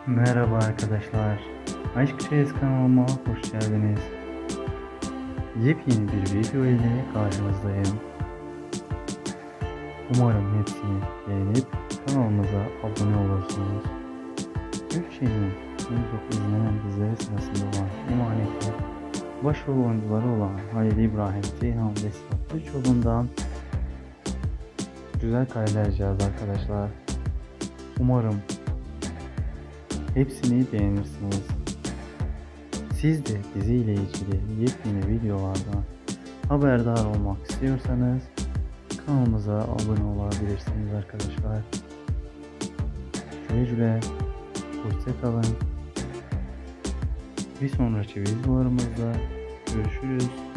Merhaba arkadaşlar. Aşk Çeyiz kanalıma hoş geldiniz. Yepyeni bir video ile karşınızdayım. Umarım hepsini beğenip kanalımıza abone olursunuz. Türkçe'nin en çok izlenen dizileri sırasında olan Emanet'in başrol oyuncuları olan Halil İbrahim Ceyhan ve Sırat Üçoğlu'ndan güzel kareler yiyeceğiz arkadaşlar. Umarım hepsini beğenirsiniz. Siz de diziyle ilgili yepyeni videolardan haberdar olmak istiyorsanız kanalımıza abone olabilirsiniz arkadaşlar. Güle güle, hoşça kalın. Bir sonraki videolarımızda görüşürüz.